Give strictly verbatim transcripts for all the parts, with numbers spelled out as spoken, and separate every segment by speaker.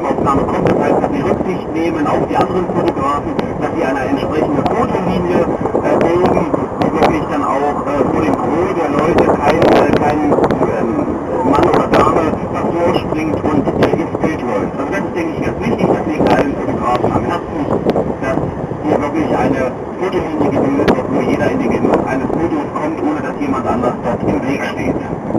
Speaker 1: Großaufnahme kommt. Das heißt, dass Sie Rücksicht nehmen auf die anderen Fotografen, dass Sie eine entsprechende Fotolinie äh, bilden, wo wirklich dann auch äh, vor dem Gros der Leute kein, äh, kein ähm, Mann oder Dame davor springt und äh, ins Bild läuft. Also das ist, denke ich, ganz wichtig, das liegt allen Fotografen am Herzen, dass hier wirklich eine Fotolinie gebildet wird, wo jeder in den Genuss eines Fotos kommt, ohne dass jemand anders dort im Weg steht.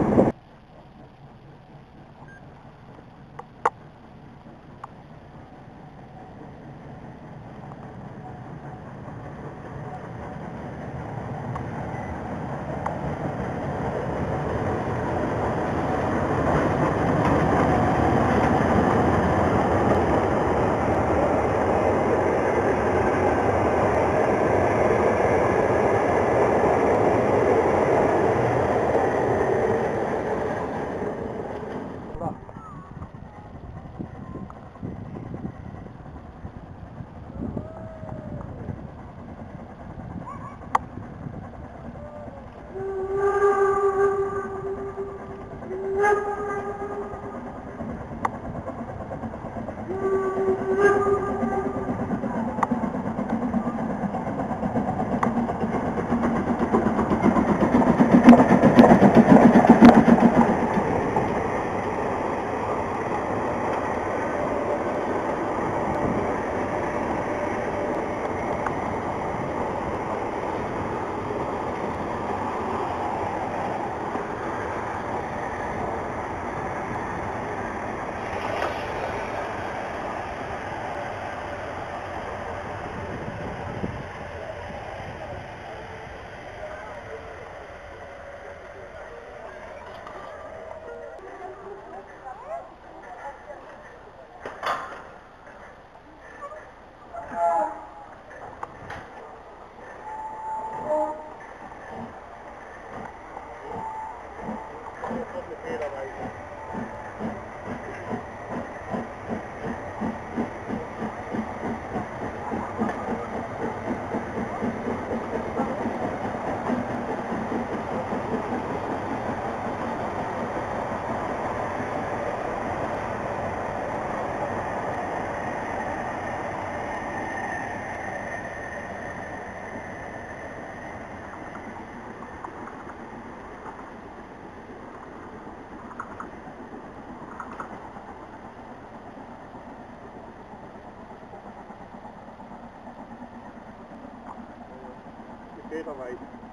Speaker 2: Meterweit.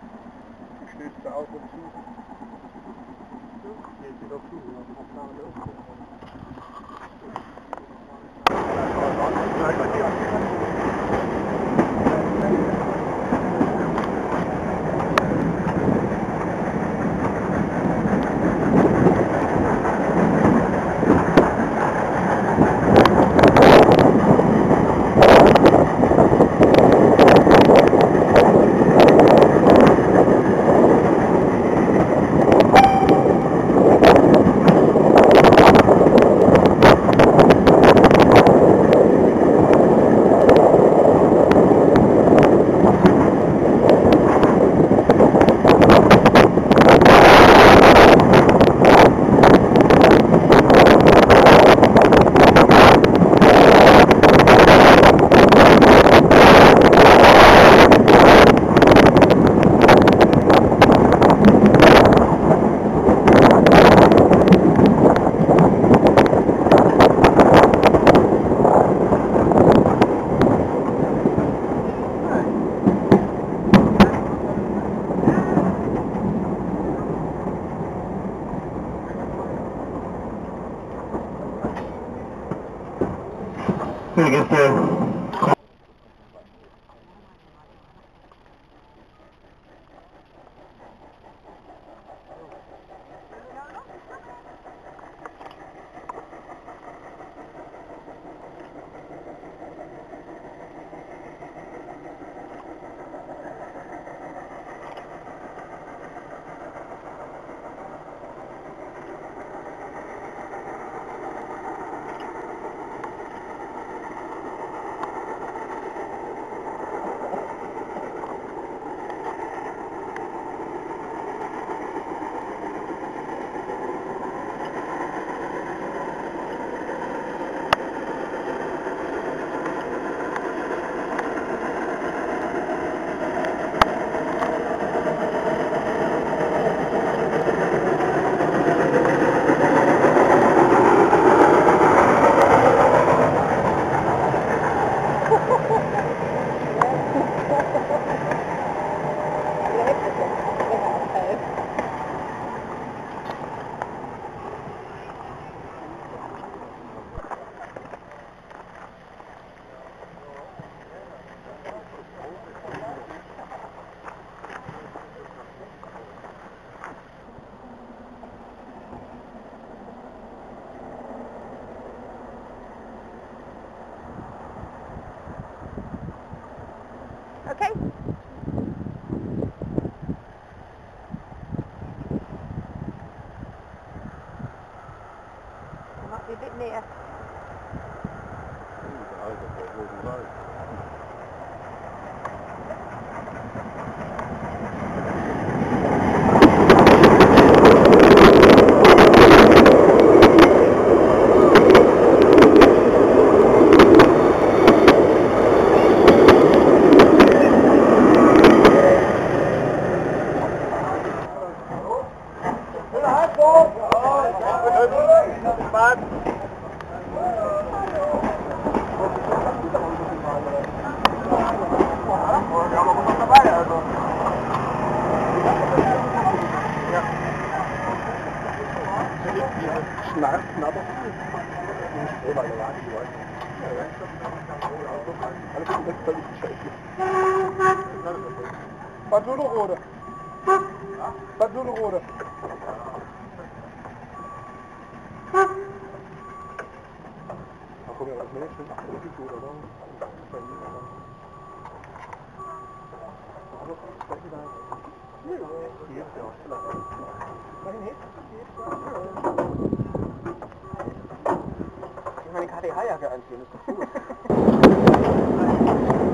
Speaker 2: Die schnellste auf und zu. Geht sie doch zu.
Speaker 3: Okay. Might be a bit near.
Speaker 2: Bad Wernigerode. Bad Wernigerode. Da kommen ja was mehr, schon achtzig oder so. Ich meine K D H-Jacke anziehen, ist doch gut.